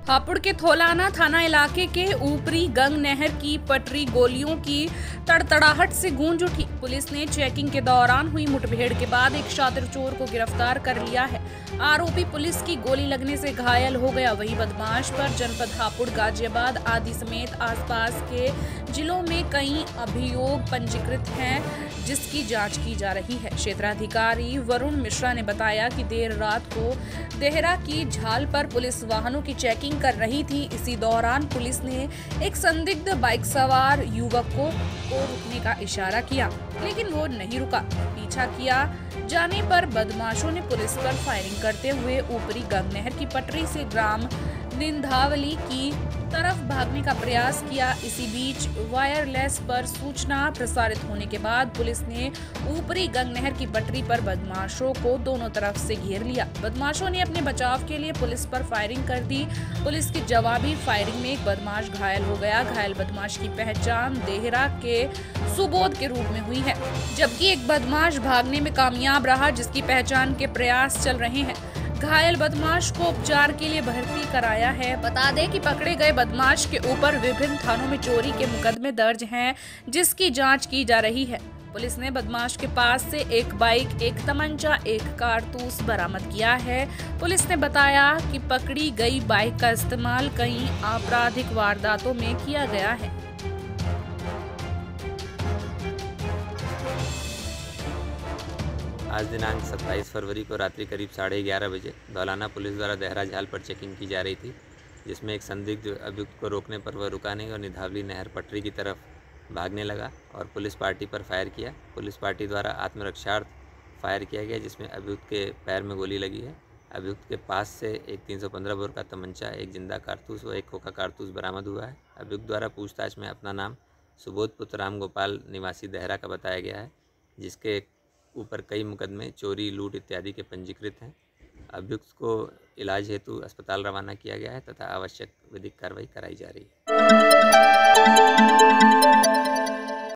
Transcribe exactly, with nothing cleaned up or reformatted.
हापुड़ के थोलाना थाना इलाके के ऊपरी गंग नहर की पटरी गोलियों की तड़तड़ाहट से गूंज उठी। पुलिस ने चेकिंग के दौरान हुई मुठभेड़ के बाद एक शातिर चोर को गिरफ्तार कर लिया है। आरोपी पुलिस की गोली लगने से घायल हो गया। वहीं बदमाश पर जनपद हापुड़, गाजियाबाद आदि समेत आसपास के जिलों में कई अभियोग पंजीकृत हैं, जिसकी जांच की जा रही है। क्षेत्राधिकारी वरुण मिश्रा ने बताया कि देर रात को देहरा की झाल पर पुलिस वाहनों की चेकिंग कर रही थी। इसी दौरान पुलिस ने एक संदिग्ध बाइक सवार युवक को, को रुकने का इशारा किया, लेकिन वो नहीं रुका। पीछा किया जाने पर बदमाशों ने पुलिस पर फायरिंग करते हुए ऊपरी गंग नहर की पटरी से ग्राम निंदावली की तरफ भागने का प्रयास किया। इसी बीच वायरलेस पर सूचना प्रसारित होने के बाद पुलिस ने ऊपरी गंग नहर की पटरी पर बदमाशों को दोनों तरफ से घेर लिया। बदमाशों ने अपने बचाव के लिए पुलिस पर फायरिंग कर दी। पुलिस की जवाबी फायरिंग में एक बदमाश घायल हो गया। घायल बदमाश की पहचान देहरा के सुबोध के रूप में हुई है, जबकि एक बदमाश भागने में कामयाब रहा, जिसकी पहचान के प्रयास चल रहे हैं। घायल बदमाश को उपचार के लिए भर्ती कराया है। बता दें कि पकड़े गए बदमाश के ऊपर विभिन्न थानों में चोरी के मुकदमे दर्ज हैं, जिसकी जांच की जा रही है। पुलिस ने बदमाश के पास से एक बाइक, एक तमंचा, एक कारतूस बरामद किया है। पुलिस ने बताया कि पकड़ी गई बाइक का इस्तेमाल कई आपराधिक वारदातों में किया गया है। आज दिनांक सत्ताईस फरवरी को रात्रि करीब साढ़े ग्यारह बजे दौलाना पुलिस द्वारा देहरा झाल पर चेकिंग की जा रही थी, जिसमें एक संदिग्ध अभियुक्त को रोकने पर वह रुका नहीं और निधावली नहर पटरी की तरफ भागने लगा और पुलिस पार्टी पर फायर किया। पुलिस पार्टी द्वारा आत्मरक्षार्थ फायर किया गया, जिसमें अभियुक्त के पैर में गोली लगी है। अभियुक्त के पास से एक तीन सौ पंद्रह बोर का तमंचा, एक जिंदा कारतूस व एक खोखा कारतूस बरामद हुआ है। अभियुक्त द्वारा पूछताछ में अपना नाम सुबोध पुत्र राम गोपाल निवासी देहरा का बताया गया है, जिसके ऊपर कई मुकदमे चोरी, लूट इत्यादि के पंजीकृत हैं। अभियुक्त को इलाज हेतु अस्पताल रवाना किया गया है तथा आवश्यक विधिक कार्रवाई कराई जा रही है।